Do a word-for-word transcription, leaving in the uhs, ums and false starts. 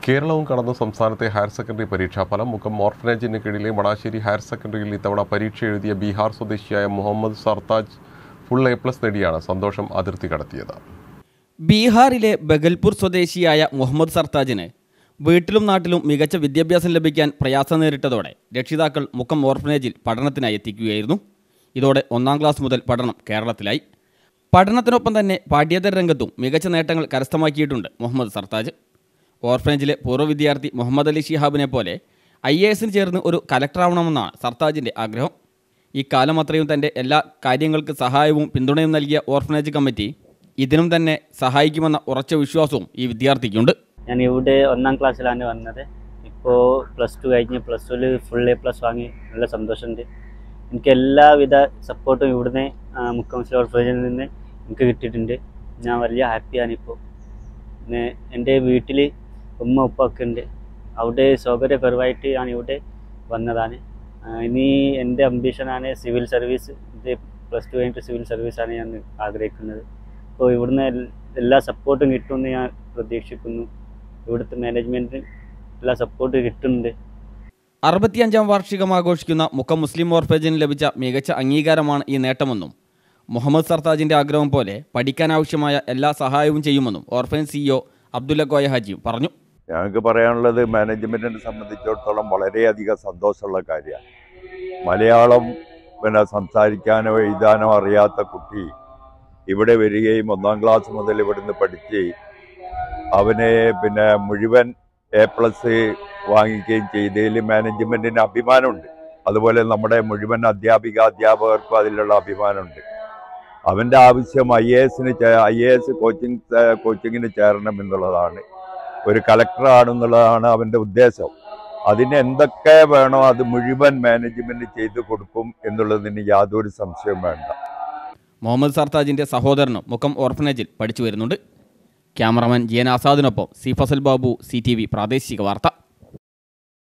കേരളവും കടന്ന സംസ്ഥാനത്തെ ഹയർ സെക്കൻഡറി പരീക്ഷാഫലം മുക്കം ഓർഫനേജിന് കീഴിലെ മണാശ്ശേരി ഹയർ സെക്കൻഡറിയിൽ ഇത്തവണ പരീക്ഷ എഴുതിയ ബീഹാർ സ്വദേശിയായ Muhammad Sartaj full A plus നേടിയാണ് സന്തോഷം അതിർത്തി കടത്തിയത്. ബീഹാറിലെ ബഗൽപൂർ സ്വദേശിയായ മുഹമ്മദ് സർത്താജിന് വീട്ടിലും നാട്ടിലും മികച്ച വിദ്യാഭ്യാസം ലഭിക്കാൻ പ്രയാസം നേരിട്ടതോടെ രക്ഷിതാക്കൾ മുക്കം ഓർഫനേജിൽ പഠനത്തിനായി എത്തിക്കുകയായിരുന്നു. ഇതോടെ ഒന്നാം ക്ലാസ് മുതൽ പഠനം കേരളത്തിലായി. പഠനത്തിനൊപ്പം തന്നെ പാഠ്യേതര രംഗത്തും മികച്ച നേട്ടങ്ങൾ കരസ്ഥമാക്കിയിട്ടുണ്ട് മുഹമ്മദ് സർത്താജ്. ഓർഫനേജിലെ പൂർവ്വ വിദ്യാർത്ഥി മുഹമ്മദ് അലി ഷിഹാബിനെ പോലെ ഐ എ എസിന് ചേർന്ന് ഒരു കലക്ടറാവണമെന്നാണ് സർത്താജിൻ്റെ ആഗ്രഹം. ഈ കാലം അത്രയും തൻ്റെ എല്ലാ കാര്യങ്ങൾക്ക് സഹായവും പിന്തുണയും നൽകിയ ഓർഫനേജ് കമ്മിറ്റി ഇതിനും തന്നെ സഹായിക്കുമെന്ന ഉറച്ച വിശ്വാസവും ഈ വിദ്യാർത്ഥിക്കുണ്ട്. ഞാൻ ഇവിടെ ഒന്നാം ക്ലാസ്സിലാണ് വന്നത്. ഇപ്പോൾ പ്ലസ് ടു കഴിഞ്ഞ് പ്ലസ് ടുവിൽ ഫുൾ എ പ്ലസ് വാങ്ങി നല്ല സന്തോഷമുണ്ട്. എനിക്ക് എല്ലാവിധ സപ്പോർട്ടും ഇവിടുന്ന് മുക്കം ഓർഫനേജിൽ നിന്ന് എനിക്ക് കിട്ടിയിട്ടുണ്ട്. ഞാൻ വലിയ ഹാപ്പിയാണ്. ഇപ്പോൾ പിന്നെ എൻ്റെ വീട്ടിൽ ഉമ്മ ഉപ്പ ഒക്കെ ഉണ്ട്. അവിടെ സൗകര്യപരമായിട്ട് ഞാൻ ഇവിടെ വന്നതാണ്. ഇനി എൻ്റെ അംബീഷനാണ് സിവിൽ സർവീസ്. ഇത് പ്ലസ് ടു കഴിഞ്ഞിട്ട് സിവിൽ സർവീസാണ് ഞാൻ ആഗ്രഹിക്കുന്നത്. അപ്പോൾ ഇവിടുന്ന് എല്ലാ സപ്പോർട്ടും കിട്ടുമെന്ന് ഞാൻ പ്രതീക്ഷിക്കുന്നു. ഇവിടുത്തെ മാനേജ്മെൻറ്റിന് എല്ലാ സപ്പോർട്ട് കിട്ടുന്നുണ്ട്. അറുപത്തിയഞ്ചാം വാർഷികം ആഘോഷിക്കുന്ന മുക്കം മുസ്ലിം ഓർഫനേജിന് ലഭിച്ച മികച്ച അംഗീകാരമാണ് ഈ നേട്ടമെന്നും മുഹമ്മദ് സർത്താജിൻ്റെ ആഗ്രഹം പോലെ പഠിക്കാനാവശ്യമായ എല്ലാ സഹായവും ചെയ്യുമെന്നും ഓർഫനേജ് സിഇഒ അബ്ദുല്ല കോയ ഹാജിയും പറഞ്ഞു. ഞങ്ങൾക്ക് പറയാനുള്ളത് മാനേജ്മെൻറ്റിനെ സംബന്ധിച്ചിടത്തോളം വളരെയധികം സന്തോഷമുള്ള കാര്യമാണ്. മലയാളം പിന്നെ സംസാരിക്കാനോ എഴുതാനോ അറിയാത്ത കുട്ടി ഇവിടെ വരികയും ഒന്നാം ക്ലാസ് മുതൽ ഇവിടുന്ന് പഠിച്ച് അവനെ പിന്നെ മുഴുവൻ എ പ്ലസ് വാങ്ങിക്കുകയും ചെയ്തതിൽ മാനേജ്മെൻറ്റിന് അഭിമാനമുണ്ട്. അതുപോലെ നമ്മുടെ മുഴുവൻ അധ്യാപിക അധ്യാപകർക്കും അതിലുള്ള അഭിമാനമുണ്ട്. അവൻ്റെ ആവശ്യം ഐ എ എസിന് ഐ എ എസ് കോച്ചിങ് കോച്ചിങ്ങിന് ചേരണം എന്നുള്ളതാണ്. ഒരു കളക്ടറാണെന്നുള്ളതാണ് അവൻ്റെ ഉദ്ദേശം. അതിന് എന്തൊക്കെ വേണോ അത് മുഴുവൻ മാനേജ്മെൻറ്റ് ചെയ്തു കൊടുക്കും എന്നുള്ളതിന് യാതൊരു സംശയവും വേണ്ട. മുഹമ്മദ് സർത്താജിൻ്റെ സഹോദരനും മുക്കം ഓർഫനേജിൽ പഠിച്ചു വരുന്നുണ്ട്. ക്യാമറമാൻ ജി എൻ ആസാദിനൊപ്പം C Fazal Babu, C T V പ്രാദേശിക വാർത്ത.